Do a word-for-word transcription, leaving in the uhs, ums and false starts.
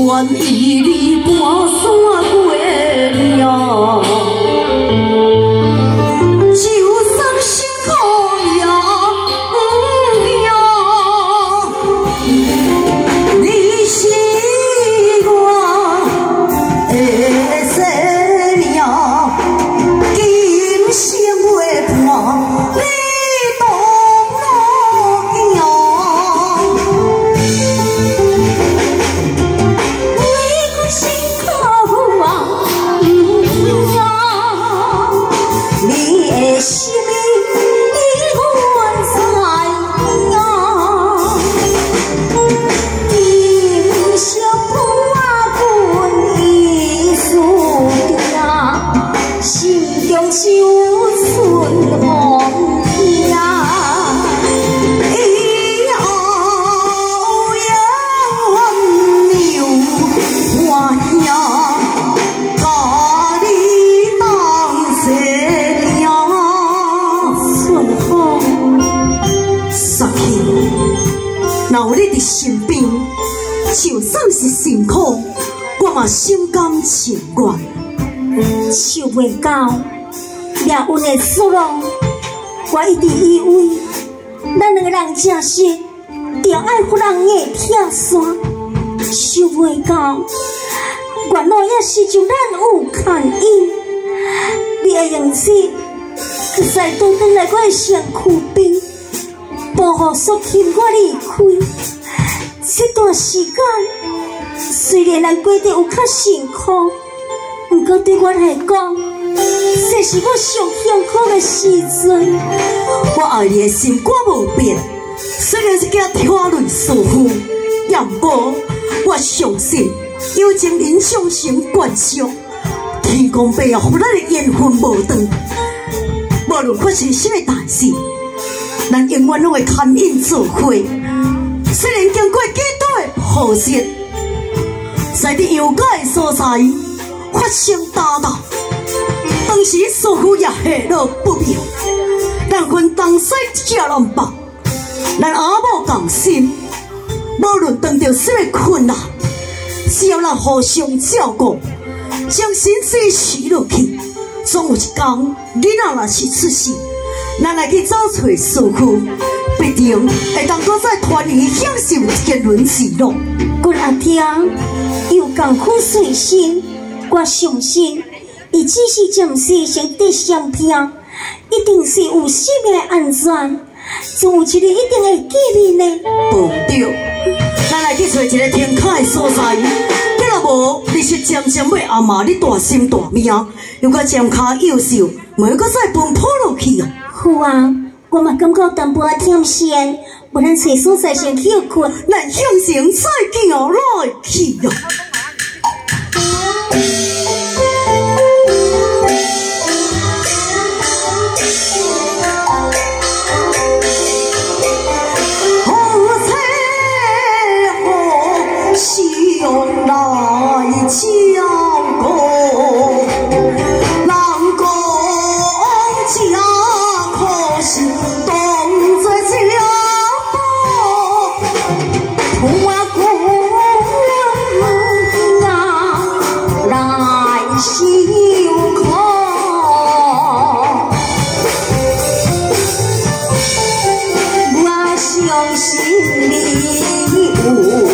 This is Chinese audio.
愿与你跋山过了，就算辛苦也不要。你是我的生命，今生袂伴你同路行。你辛苦啊，不要。你的心已阮知影，今生伴伊输定，心中只有春风听。以后永远有我兄，甲你当西娘。顺风，杀气，若有你伫身边，就算是辛苦，我嘛心甘情愿。想袂到命运的阻挠，我一直以为咱两个人正是着爱互人的铁线，想袂到原来也是就咱有牵引。你会用此再倒转来我的身躯边，保护所牵我离开。这段时间虽然咱过得有较辛苦，不过对我来讲，这是我上幸福的时阵。我爱你的心肝无变，虽然是惊天伦师傅，也毋过我相信有情人相成眷属，天公伯也互咱的缘分无断。无论发生什么大事，咱永远拢会牵引做伙。虽然经过几多的波折，在伫幽界的所在发生打斗，当时师傅也下落不明，咱分东西一只人绑，咱阿母共心，无论遇到什么困难，只要咱互相照顾，将心水持落去，总有一天囡仔若是出世，咱来去找找师傅，必定会当搁再团圆享受天伦之乐。阮阿听有艰苦随身，我相信伊只是暂时先得相片，一定是有生命的安全，总有一日一定会记你呢。无对，咱来去找一个天开的所在。你若无，你是渐渐要阿嬷你大心大命，又搁渐卡幼秀，袂搁再奔波落去啊。好啊，我嘛感觉淡薄仔忝先，无咱找所在先休困，咱向前再行来去啊。相信你有